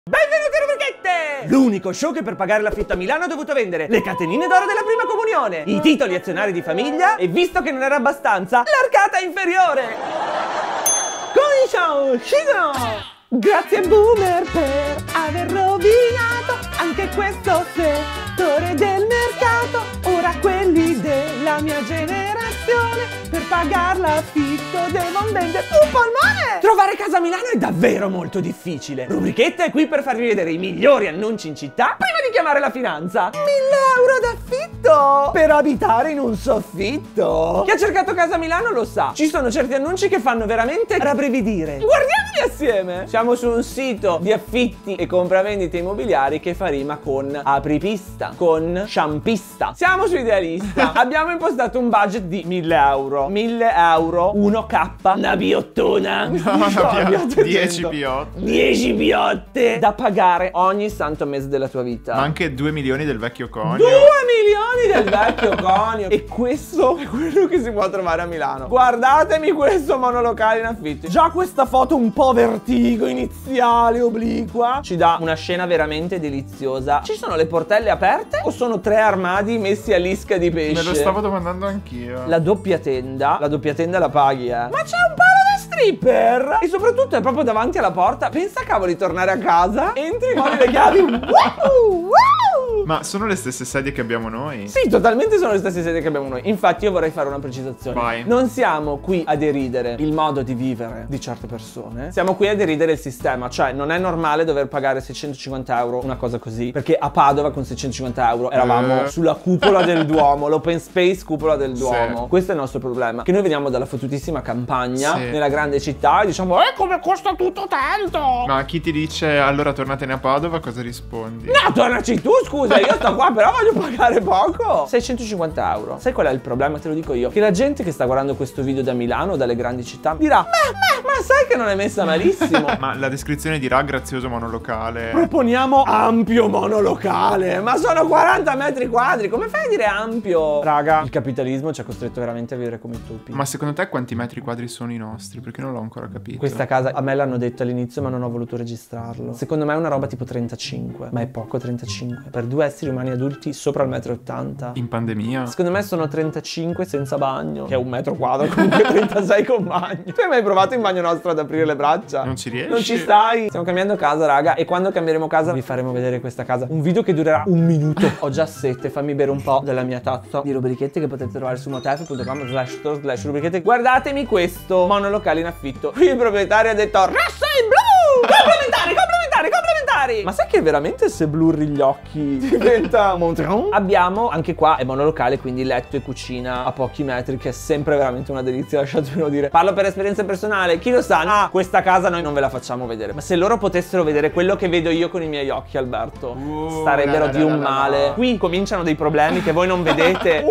Benvenuti a Rubrichette! L'unico show che per pagare l'affitto a Milano ha dovuto vendere le catenine d'oro della prima comunione, i titoli azionari di famiglia e, visto che non era abbastanza, l'arcata inferiore! Cominciamo! Grazie Boomer per aver rovinato anche questo settore del mercato. Ora quelli della mia generazione per pagar l'affitto devono vendere un polmone! Trovare casa a Milano è davvero molto difficile. Rubrichetta è qui per farvi vedere i migliori annunci in città prima di chiamare la finanza. 1.000 euro d'affitto per abitare in un soffitto. Chi ha cercato casa a Milano lo sa. Ci sono certi annunci che fanno veramente rabbrividire. Guardiamoli assieme. Siamo su un sito di affitti e compravendite immobiliari che fa rima con apripista, con sciampista. Siamo su Idealista. Abbiamo impostato un budget di 1.000 euro. 1.000 euro, 1K, una biottona. No, 10 piotte. 10 piotte da pagare ogni santo mese della tua vita. Ma anche 2 milioni del vecchio conio. 2 milioni del vecchio conio. E questo è quello che si può trovare a Milano. Guardatemi questo monolocale in affitto. Già questa foto un po' vertigo iniziale, obliqua, ci dà una scena veramente deliziosa. Ci sono le portelle aperte o sono 3 armadi messi a lisca di pesce? Me lo stavo domandando anch'io. La doppia tenda la paghi, Ma c'è un palo da stripper! E soprattutto è proprio davanti alla porta. Pensa cavoli tornare a casa, entri, muovi le chiavi. Wow! Ma sono le stesse sedie che abbiamo noi? Sì, totalmente sono le stesse sedie che abbiamo noi. Infatti io vorrei fare una precisazione. Vai. Non siamo qui a deridere il modo di vivere di certe persone. Siamo qui a deridere il sistema. Cioè non è normale dover pagare 650 euro una cosa così. Perché a Padova con 650 euro eravamo sulla cupola del Duomo, l'open space cupola del Duomo. Sì. Questo è il nostro problema. Che noi veniamo dalla fottutissima campagna, sì, nella grande città, e diciamo come costa tutto tanto. Ma chi ti dice allora tornatene a Padova, cosa rispondi? No, tornaci tu, scusa, io sto qua però voglio pagare poco. 650 euro. Sai qual è il problema? Te lo dico io. Che la gente che sta guardando questo video da Milano o dalle grandi città dirà ma sai che non è messa malissimo. Ma la descrizione dirà grazioso monolocale. Proponiamo ampio monolocale. Ma sono 40 metri quadri. Come fai a dire ampio? Raga, il capitalismo ci ha costretto veramente a vivere come i topi. Ma secondo te quanti metri quadri sono i nostri? Perché non l'ho ancora capito. Questa casa a me l'hanno detto all'inizio ma non ho voluto registrarlo. Secondo me è una roba tipo 35. Ma è poco 35. Per 2 esseri umani adulti sopra il 1,80 m. In pandemia? Secondo me sono 35 senza bagno. Che è 1 metro quadro, comunque 36 con bagno. Tu hai mai provato in bagno nostro ad aprire le braccia? Non ci riesci? Non ci stai. Stiamo cambiando casa, raga. E quando cambieremo casa vi faremo vedere questa casa. Un video che durerà 1 minuto. Ho già sete, fammi bere un po' della mia tazza di rubrichette che potete trovare su motef.com/rubrichette. Guardatemi questo monolocale in affitto. Qui il proprietario ha detto rassa in blu! Complementari! Ma sai che veramente se blurri gli occhi diventa Montron? Abbiamo anche qua, è monolocale, quindi letto e cucina a pochi metri, che è sempre veramente una delizia, lasciatemelo dire. Parlo per esperienza personale, chi lo sa? Questa casa noi non ve la facciamo vedere. Ma se loro potessero vedere quello che vedo io con i miei occhi, Alberto, starebbero di un male. Qui cominciano dei problemi che voi non vedete.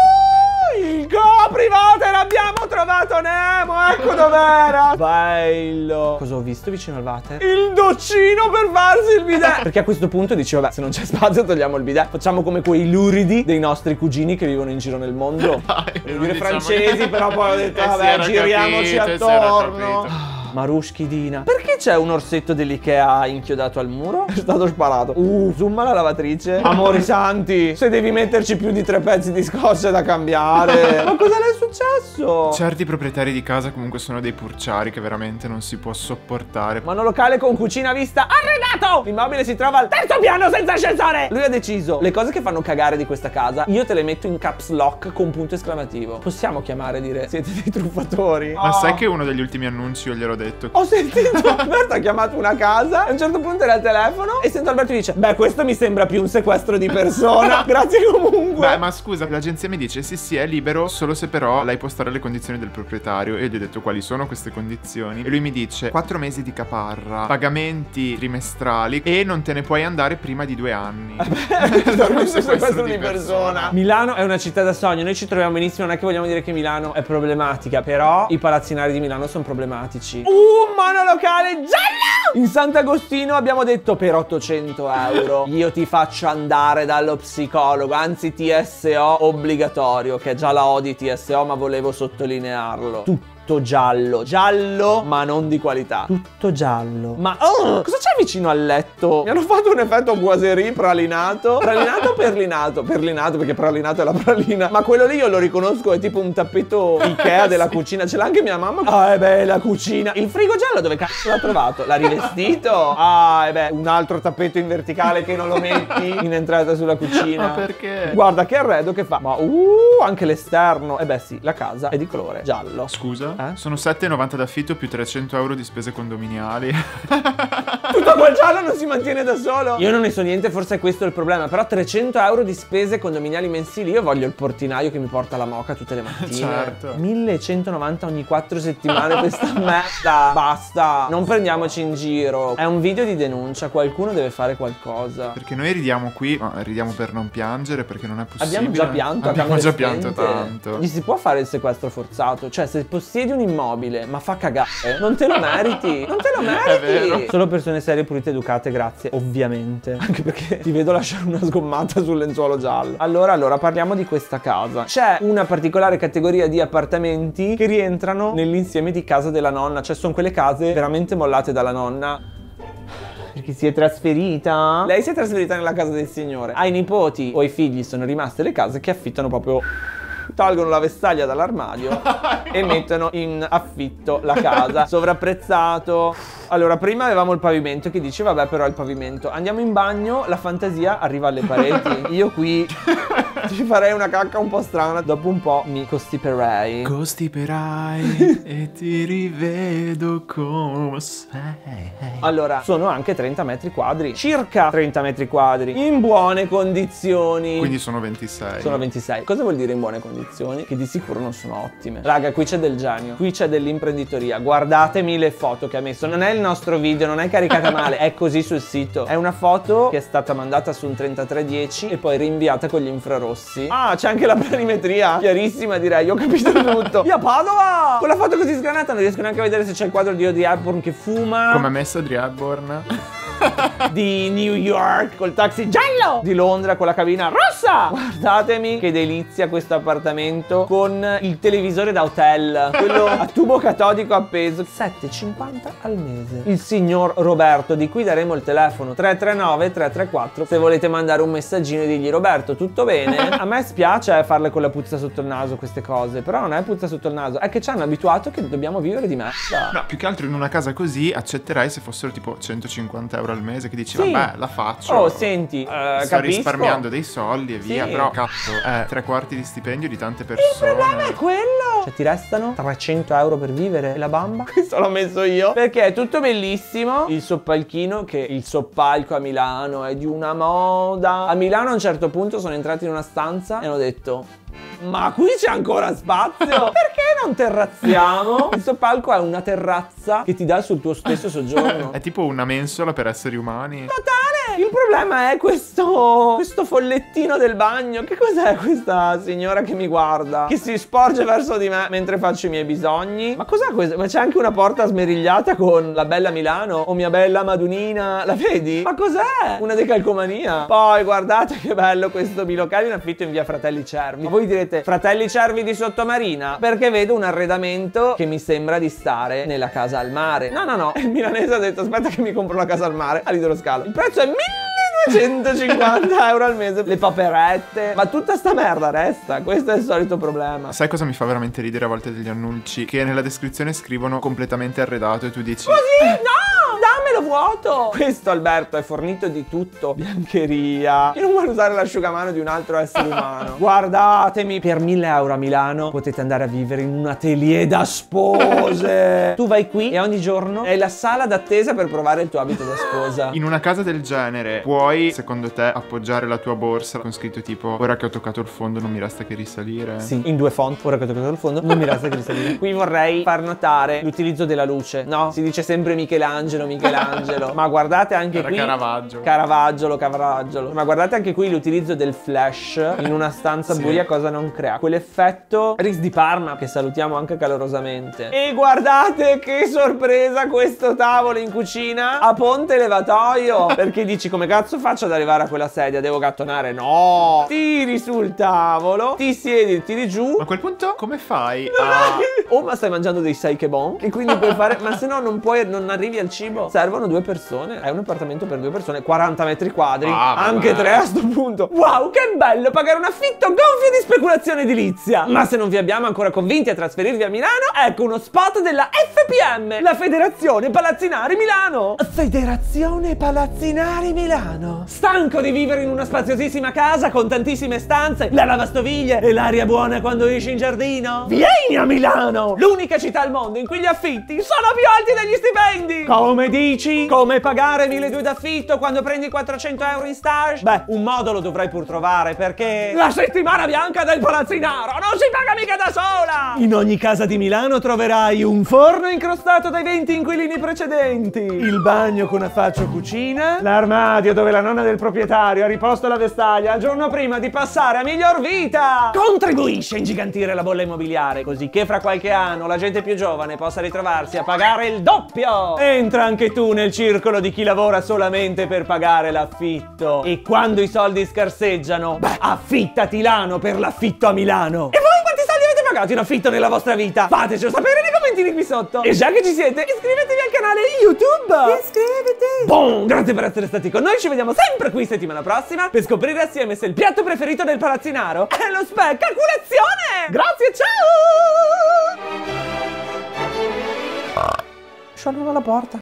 Il coprivolte l'abbiamo trovato, Nemo, ecco dov'era. Bello. Cosa ho visto vicino al water? Il doccino per farsi il bidet. Perché a questo punto dicevo, vabbè, se non c'è spazio togliamo il bidet. Facciamo come quei luridi dei nostri cugini che vivono in giro nel mondo. Voglio dire francesi, però poi ho detto, vabbè, giriamoci attorno. Maruschidina. Perché c'è un orsetto dell'Ikea inchiodato al muro? È stato sparato. Zoom la lavatrice. Amori santi, se devi metterci più di 3 pezzi di scotch da cambiare. Ma cosa le è successo? Certi proprietari di casa comunque sono dei purciari che veramente non si può sopportare. Monolocale con cucina vista arredato. L'immobile si trova al 3° piano senza ascensore. Lui ha deciso, le cose che fanno cagare di questa casa io te le metto in caps lock con punto esclamativo. Possiamo chiamare e dire siete dei truffatori? Ma sai che uno degli ultimi annunci io gliel'ho detto? Ho sentito Alberto ha chiamato una casa, a un certo punto era al telefono e sento Alberto dice beh, questo mi sembra più un sequestro di persona. Grazie comunque. Beh, ma scusa, l'agenzia mi dice sì è libero, solo se però lei può stare alle condizioni del proprietario. E io gli ho detto quali sono queste condizioni. E lui mi dice 4 mesi di caparra, pagamenti trimestrali e non te ne puoi andare prima di 2 anni. Un sequestro di persona. Milano è una città da sogno, noi ci troviamo benissimo, non è che vogliamo dire che Milano è problematica, però i palazzinari di Milano sono problematici. Un monolocale giallo! In Sant'Agostino abbiamo detto per 800 euro io ti faccio andare dallo psicologo, anzi TSO obbligatorio, che già la ho di TSO ma volevo sottolinearlo. Tutto tutto giallo. Giallo, ma non di qualità. Tutto giallo. Ma cosa c'è vicino al letto? Mi hanno fatto un effetto boiserie pralinato. Pralinato o perlinato? Perlinato, perché pralinato è la pralina. Ma quello lì io lo riconosco, è tipo un tappeto Ikea della cucina. Ce l'ha anche mia mamma. Ah, beh, la cucina. Il frigo giallo dove cazzo l'ha trovato? L'ha rivestito? Ah, beh, un altro tappeto in verticale che non lo metti in entrata sulla cucina. Ma perché? Guarda che arredo che fa. Ma anche l'esterno. Beh sì, la casa è di colore giallo. Scusa? Sono 7,90 d'affitto più 300 euro di spese condominiali. Tutto quel giallo non si mantiene da solo. Io non ne so niente, forse è questo il problema. Però 300 euro di spese condominiali mensili. Io voglio il portinaio che mi porta la moka tutte le mattine. Certo. 1190 ogni 4 settimane questa merda. Basta, non prendiamoci in giro. È un video di denuncia, qualcuno deve fare qualcosa. Perché noi ridiamo qui, ma ridiamo per non piangere, perché non è possibile. Abbiamo già pianto. Abbiamo già pianto tanto. Gli si può fare il sequestro forzato. Cioè, se possiedi un immobile ma fa cagare, non te lo meriti. Non te lo meriti. È vero. Solo persone serie, pulite, educate, grazie. Ovviamente. Anche perché ti vedo lasciare una sgommata sul lenzuolo giallo. Allora, parliamo di questa casa. C'è una particolare categoria di appartamenti che rientrano nell'insieme di casa della nonna. Cioè, sono quelle case veramente mollate dalla nonna. Perché si è trasferita? Lei si è trasferita nella casa del signore. Ai nipoti o ai figli sono rimaste le case che affittano proprio... Tolgono la vestaglia dall'armadio e mettono in affitto la casa. Sovrapprezzato. Allora, prima avevamo il pavimento che dice vabbè, però il pavimento. Andiamo in bagno, la fantasia arriva alle pareti. Io qui ci farei una cacca un po' strana. Dopo un po' mi costiperei. Costiperai e ti rivedo come sei. Allora, sono anche 30 metri quadri. Circa 30 metri quadri. In buone condizioni. Quindi sono 26. Sono 26. Cosa vuol dire in buone condizioni? Che di sicuro non sono ottime. Raga, qui c'è del genio. Qui c'è dell'imprenditoria. Guardatemi le foto che ha messo. Non è il nostro video, non è caricata male. È così sul sito. È una foto che è stata mandata su un 3310 e poi rinviata con gli infrarossi. Ah, c'è anche la planimetria. Chiarissima, direi. Ho capito tutto. Via Padova! Con la foto così sgranata non riesco neanche a vedere se c'è il quadro di Audrey Hepburn che fuma. Come ha messo Audrey Hepburn? Di New York col taxi giallo, di Londra con la cabina rossa. Guardatemi che delizia questo appartamento con il televisore da hotel, quello a tubo catodico appeso. 7,50 al mese. Il signor Roberto, di cui daremo il telefono 339 334 se volete mandare un messaggino e dirgli Roberto tutto bene. A me spiace farle con la puzza sotto il naso queste cose, però non è puzza sotto il naso, è che ci hanno abituato che dobbiamo vivere di merda. No, più che altro in una casa così accetterai se fossero tipo 150 euro al mese, che dici Sì. vabbè, la faccio. Oh, senti, sto capisco. risparmiando dei soldi e via. Sì. Però cazzo, è 3/4 di stipendio di tante persone. Il problema è quello. Cioè ti restano 300 euro per vivere e la bamba? Questo l'ho messo io. Perché è tutto bellissimo. Il soppalchino, che il soppalco a Milano è di una moda. A Milano a un certo punto sono entrati in una stanza e hanno detto ma qui c'è ancora spazio? Perché non terrazziamo? Il soppalco è una terrazza che ti dà sul tuo stesso soggiorno. È tipo una mensola per esseri umani. Totale! Il problema è questo follettino del bagno. Che cos'è questa signora che mi guarda? Che si sporge verso di me mentre faccio i miei bisogni? Ma cos'è questo? Ma c'è anche una porta smerigliata con la bella Milano o mia bella Madunina. La vedi? Ma cos'è? Una decalcomania. Poi guardate che bello questo bilocale in affitto in via Fratelli Cervi. Ma voi direte Fratelli Cervi di Sottomarina? Perché vedo un arredamento che mi sembra di stare nella casa al mare. No. Il milanese ha detto aspetta che mi compro una casa al mare a Lido Scalo. Il prezzo è 1250 euro al mese. Le paperette. Ma tutta sta merda resta. Questo è il solito problema. Sai cosa mi fa veramente ridere a volte degli annunci? Che nella descrizione scrivono completamente arredato e tu dici Così? No! Dammelo vuoto! Questo Alberto è fornito di tutto. Biancheria. Io non voglio usare l'asciugamano di un altro essere umano. Guardatemi. Per 1000 euro a Milano potete andare a vivere in un atelier da spose. Tu vai qui e ogni giorno è la sala d'attesa per provare il tuo abito da sposa. in una casa del genere puoi, secondo te, appoggiare la tua borsa con scritto tipo ora che ho toccato il fondo non mi resta che risalire? Sì, in 2 font, ora che ho toccato il fondo, non mi resta che risalire. Qui vorrei far notare l'utilizzo della luce. No, si dice sempre Michelangelo. Michelangelo. Ma guardate anche Era qui Caravaggio. Ma guardate anche qui l'utilizzo del flash in una stanza buia cosa non crea. Quell'effetto Ris di Parma, che salutiamo anche calorosamente. E guardate che sorpresa questo tavolo in cucina a ponte levatoio. Perché dici, come cazzo faccio ad arrivare a quella sedia? Devo gattonare? No! Tiri sul tavolo, ti siedi, tiri giù. Ma a quel punto come fai a... Oh, ma stai mangiando dei saikebon? E quindi puoi fare... Ma se no non puoi, non arrivi al cibo. Servono 2 persone. È un appartamento per 2 persone, 40 metri quadri. Anche 3 a sto punto. Wow, che bello pagare un affitto gonfio di speculazione edilizia. Ma se non vi abbiamo ancora convinti a trasferirvi a Milano, ecco uno spot della FPM, la Federazione Palazzinari Milano. Federazione Palazzinari Milano. Stanco di vivere in una spaziosissima casa con tantissime stanze, la lavastoviglie e l'aria buona quando esci in giardino? Vieni a Milano, l'unica città al mondo in cui gli affitti sono più alti degli stipendi. Come dici? Come pagare 1.200 d'affitto quando prendi 400 euro in stage? Beh, un modo lo dovrai pur trovare, perché la settimana bianca del Palazzinaro non si paga mica da sola. In ogni casa di Milano troverai un forno incrostato dai 20 inquilini precedenti, il bagno con affaccio cucina, l'armadio dove la nonna del proprietario ha riposto la vestaglia il giorno prima di passare a miglior vita. Contribuisce a ingigantire la bolla immobiliare, così che fra qualche anno la gente più giovane possa ritrovarsi a pagare il doppio. Entra anche tu nel circolo di chi lavora solamente per pagare l'affitto. E quando i soldi scarseggiano, beh, affittati l'ano per l'affitto a Milano. E voi quanti soldi avete pagato in affitto nella vostra vita? Fatecelo sapere nei commentini qui sotto. E già che ci siete, iscrivetevi al canale YouTube. Iscriviti. Boom, grazie per essere stati con noi. Ci vediamo sempre qui settimana prossima per scoprire assieme se il piatto preferito del Palazzinaro è lo speccaculazione. Grazie, ciao. Sciolgono la porta.